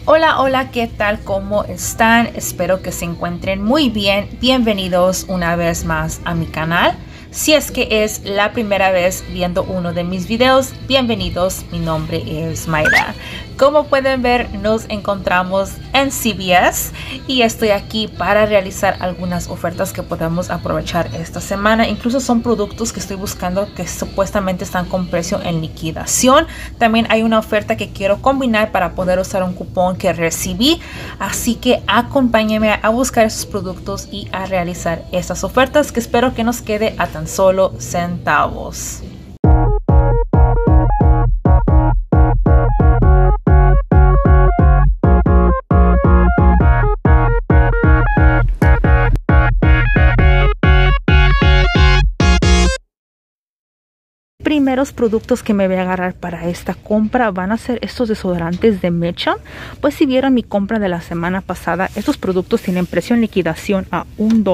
Hola, hola, ¿qué tal? ¿Cómo están? Espero que se encuentren muy bien. Bienvenidos una vez más a mi canal. Si es que es la primera vez viendo uno de mis videos, bienvenidos. Mi nombre es Mayra. Como pueden ver, nos encontramos en CVS y estoy aquí para realizar algunas ofertas que podemos aprovechar esta semana. Incluso son productos que estoy buscando que supuestamente están con precio en liquidación. También hay una oferta que quiero combinar para poder usar un cupón que recibí. Así que acompáñenme a buscar esos productos y a realizar estas ofertas que espero que nos quede a tan solo centavos. Primeros productos que me voy a agarrar para esta compra van a ser estos desodorantes de Mitchum. Pues si vieron mi compra de la semana pasada, estos productos tienen precio en liquidación a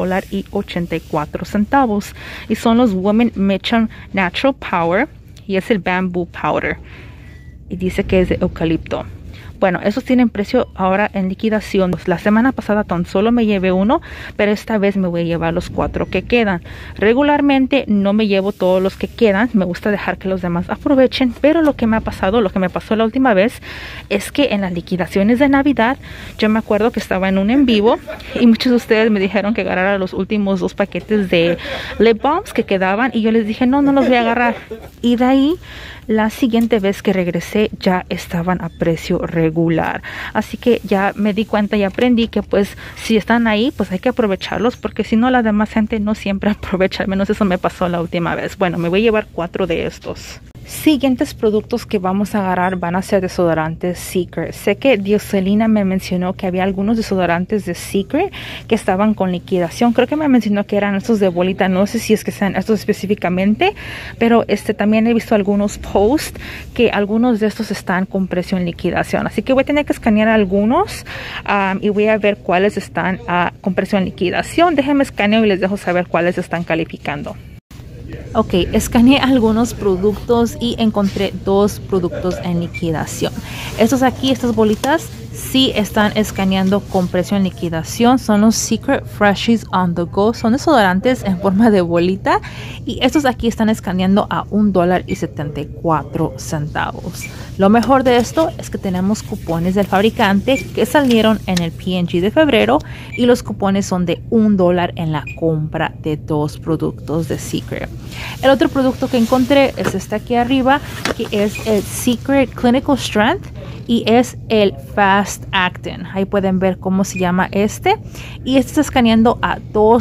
$1.84 y son los Women Mitchum Natural Power y es el Bamboo Powder y dice que es de eucalipto. Bueno, esos tienen precio ahora en liquidación. La semana pasada tan solo me llevé uno, pero esta vez me voy a llevar los 4 que quedan. Regularmente no me llevo todos los que quedan. Me gusta dejar que los demás aprovechen, pero lo que me pasó la última vez es que en las liquidaciones de Navidad, yo me acuerdo que estaba en un en vivo y muchos de ustedes me dijeron que agarrara los últimos 2 paquetes de lip balms que quedaban y yo les dije, no los voy a agarrar. Y de ahí, la siguiente vez que regresé ya estaban a precio regular. Así que ya me di cuenta y aprendí que pues si están ahí pues hay que aprovecharlos porque si no la demás gente no siempre aprovecha. Al menos eso me pasó la última vez. Bueno, me voy a llevar 4 de estos. Siguientes productos que vamos a agarrar van a ser desodorantes Secret. Sé que Dioselina me mencionó que había algunos desodorantes de Secret que estaban con liquidación. Creo que me mencionó que eran estos de bolita. No sé si es que sean estos específicamente, pero también he visto algunos posts que algunos de estos están con precio en liquidación. Así que voy a tener que escanear algunos y voy a ver cuáles están con precio en liquidación. Déjenme escaneo y les dejo saber cuáles están calificando. Ok, escaneé algunos productos y encontré 2 productos en liquidación. Estos aquí, estas bolitas, sí están escaneando con precio en liquidación. Son los Secret Freshies on the Go. Son desodorantes en forma de bolita. Y estos aquí están escaneando a $1.74. Lo mejor de esto es que tenemos cupones del fabricante que salieron en el P&G de febrero. Y los cupones son de $1 en la compra de 2 productos de Secret. El otro producto que encontré es este aquí arriba, que es el Secret Clinical Strength y es el Fast Acting. Ahí pueden ver cómo se llama este. Y este está escaneando a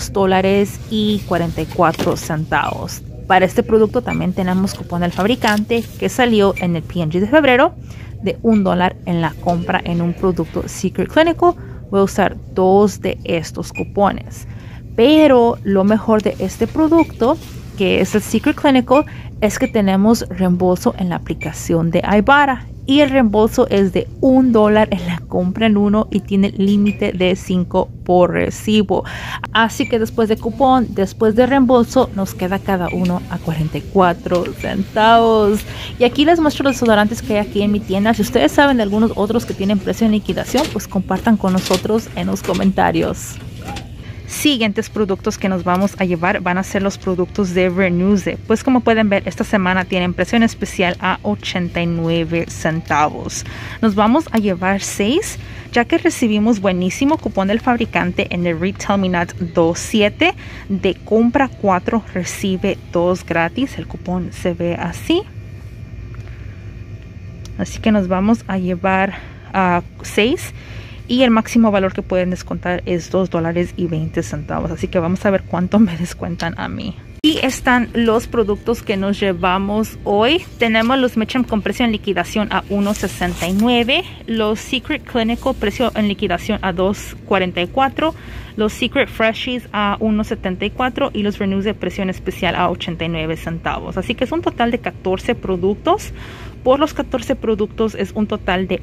$2.44. Para este producto también tenemos cupón del fabricante que salió en el P&G de febrero de $1 en la compra en un producto Secret Clinical. Voy a usar 2 de estos cupones. Pero lo mejor de este producto, que es el Secret Clinical, es que tenemos reembolso en la aplicación de Ibotta y el reembolso es de $1 en la compra en uno y tiene límite de 5 por recibo. Así que después de cupón, después de reembolso, nos queda cada uno a 44 centavos. Y aquí les muestro los desodorantes que hay aquí en mi tienda. Si ustedes saben de algunos otros que tienen precio en liquidación, pues compartan con nosotros en los comentarios. Siguientes productos que nos vamos a llevar van a ser los productos de Renewze. Pues como pueden ver, esta semana tienen precio en especial a 89 centavos. Nos vamos a llevar 6, ya que recibimos buenísimo cupón del fabricante en el Retail Me Not 27. De compra 4, recibe 2 gratis. El cupón se ve así. Así que nos vamos a llevar 6. Y el máximo valor que pueden descontar es $2.20. Así que vamos a ver cuánto me descuentan a mí. Y están los productos que nos llevamos hoy. Tenemos los Mitchum con precio en liquidación a $1.69. Los Secret Clinical precio en liquidación a $2.44. Los Secret Freshies a $1.74. Y los Renewze de precio en especial a 89 centavos. Así que es un total de 14 productos. Por los 14 productos es un total de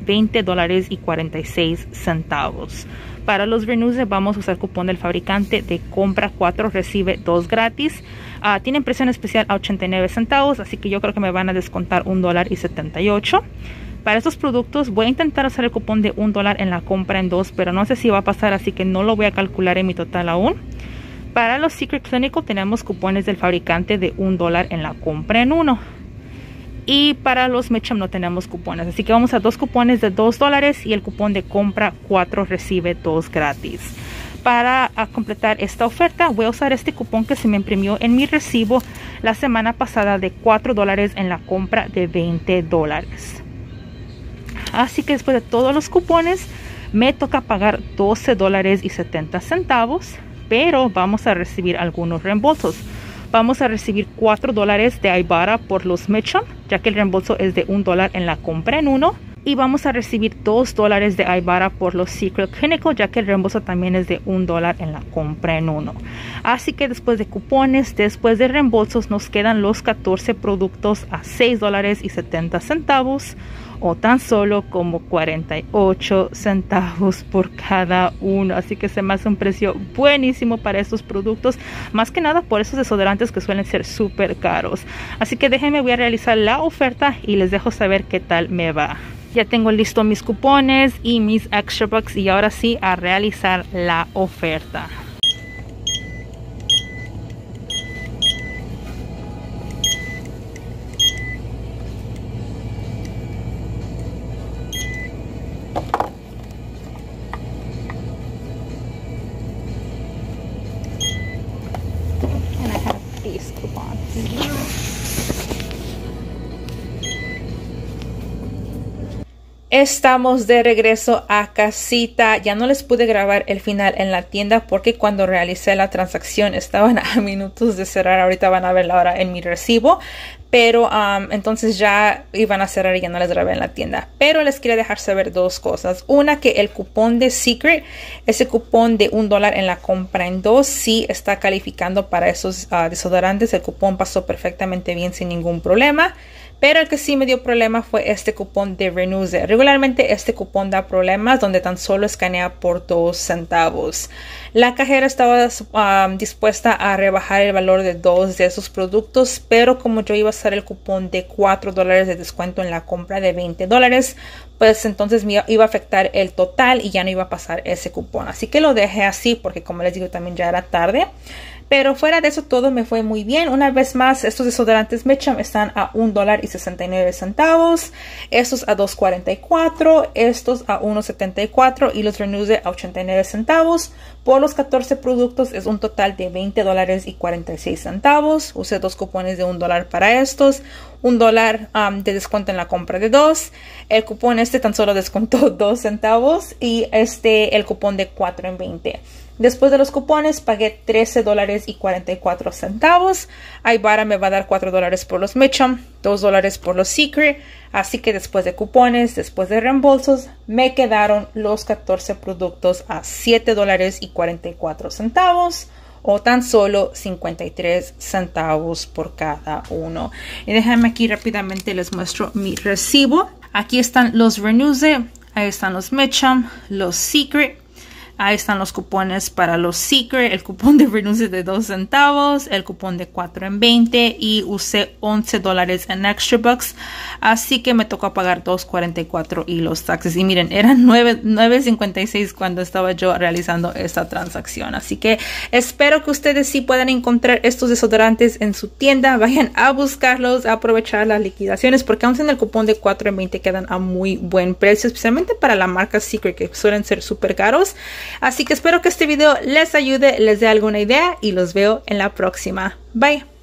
$20.46. Para los Renewze vamos a usar cupón del fabricante de compra 4, recibe 2 gratis. Tienen precio en especial a 89 centavos, así que yo creo que me van a descontar $1.78. Para estos productos voy a intentar usar el cupón de $1 en la compra en 2, pero no sé si va a pasar, así que no lo voy a calcular en mi total aún. Para los Secret Clinical tenemos cupones del fabricante de $1 en la compra en 1. Y para los Mitchum no tenemos cupones, así que vamos a 2 cupones de $2 y el cupón de compra 4 recibe 2 gratis. Para completar esta oferta voy a usar este cupón que se me imprimió en mi recibo la semana pasada de $4 en la compra de $20. Así que después de todos los cupones me toca pagar $12.70, pero vamos a recibir algunos reembolsos. Vamos a recibir $4 de Ibarra por los Mitchum, ya que el reembolso es de $1 en la compra en 1. Y vamos a recibir $2 de Ibarra por los Secret Clinical, ya que el reembolso también es de $1 en la compra en 1. Así que después de cupones, después de reembolsos, nos quedan los 14 productos a $6.70 o tan solo como 48 centavos por cada uno. Así que se me hace un precio buenísimo para estos productos, más que nada por esos desodorantes que suelen ser súper caros. Así que déjenme, voy a realizar la oferta y les dejo saber qué tal me va. Ya tengo listo mis cupones y mis extra bucks y ahora sí a realizar la oferta. And I have these coupons. Estamos de regreso a casita. Ya no les pude grabar el final en la tienda porque cuando realicé la transacción estaban a minutos de cerrar. Ahorita van a ver la hora en mi recibo, pero entonces ya iban a cerrar y ya no les grabé en la tienda. Pero les quería dejar saber 2 cosas. Una, que el cupón de Secret, ese cupón de $1 en la compra en 2, sí está calificando para esos desodorantes. El cupón pasó perfectamente bien sin ningún problema. Pero el que sí me dio problema fue este cupón de Renewze. Regularmente este cupón da problemas donde tan solo escanea por 2 centavos. La cajera estaba dispuesta a rebajar el valor de 2 de esos productos, pero como yo iba a usar el cupón de $4 de descuento en la compra de $20, pues entonces me iba a afectar el total y ya no iba a pasar ese cupón. Así que lo dejé así porque, como les digo, también ya era tarde. Pero fuera de eso todo me fue muy bien. Una vez más, estos desodorantes Mitchum están a $1.69. Estos a $2.44. Estos a $1.74. Y los Renewze a 89 centavos. Por los 14 productos es un total de $20.46. Usé 2 cupones de $1 para estos. $1 de descuento en la compra de 2. El cupón tan solo descontó 2 centavos. Y el cupón de 4 en 20. Después de los cupones pagué $13.44. Ibarra me va a dar $4 por los Mitchum, $2 por los Secret. Así que después de cupones, después de reembolsos, me quedaron los 14 productos a $7.44 o tan solo 53 centavos por cada uno. Y déjenme aquí rápidamente les muestro mi recibo. Aquí están los Renewze, ahí están los Mitchum, los Secret. Ahí están los cupones para los Secret, el cupón de Renewze de 2 centavos, el cupón de 4 en 20 y usé $11 en extra bucks. Así que me tocó pagar $2.44 y los taxes. Y miren, eran $9.56 cuando estaba yo realizando esta transacción. Así que espero que ustedes sí puedan encontrar estos desodorantes en su tienda. Vayan a buscarlos, a aprovechar las liquidaciones porque aún sin el cupón de 4 en 20 quedan a muy buen precio, especialmente para la marca Secret que suelen ser súper caros. Así que espero que este video les ayude, les dé alguna idea y los veo en la próxima. Bye.